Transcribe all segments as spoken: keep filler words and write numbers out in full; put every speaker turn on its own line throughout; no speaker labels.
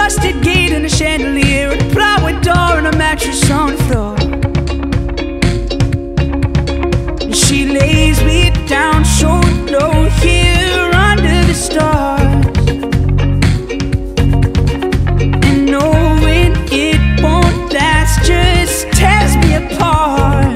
rusted gate and a chandelier, and a plywood door and a mattress on the floor. And she lays me down so low here under the stars, and knowing it won't last just tears me apart.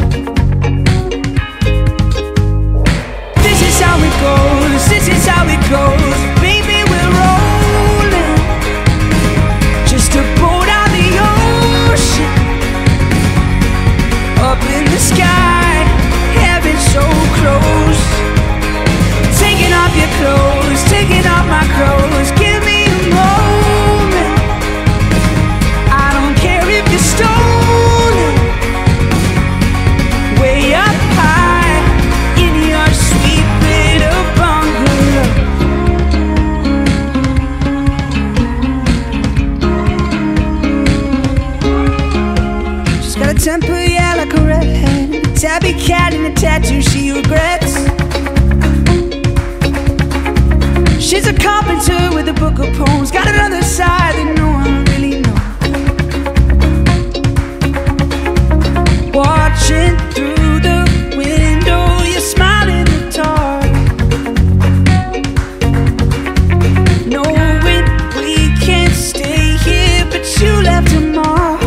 This is how it goes, this is how it goes. Baby, we're rolling, just a boat out the ocean, up in the sky, heaven so close. Taking off your clothes, taking off my clothes. Give me a moment, I don't care if you're stolen, way up high in your sweet little bungalow. She's got a temper, yeah, like a redhead, a tabby cat and a tattoo she regrets. She's a carpenter with a book of poems, got another side that no one really knows. Watching through the window, you smile in the dark, knowing we can't stay here, but you left a mark.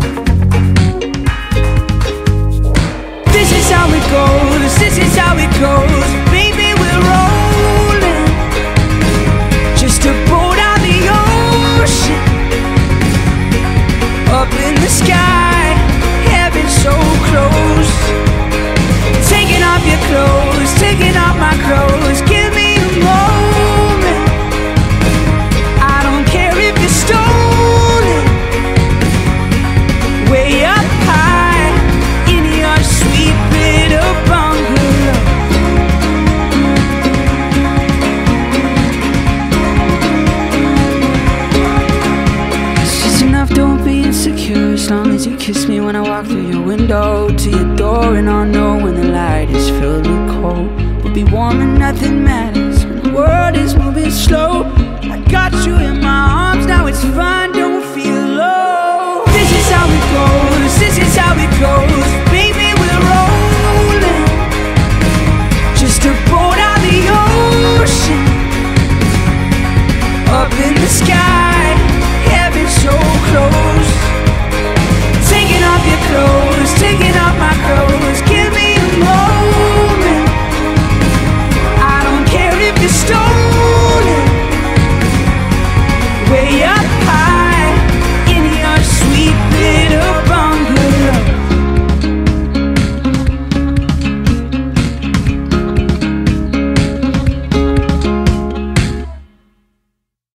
This is how it goes, this is how it goes. Baby, we're rolling, just a boat out the ocean, up in the sky, heaven so close. Taking off your clothes, taking off my clothes. Give me a moment, I don't care if you're stolen, way up high in your sweet little bungalow. It's just enough, don't be insecure, as long as you kiss me when I walk through your window to your door. And I'll know when the light is filled with cold, we'll be warm and nothing matters when the world is moving slow. I got you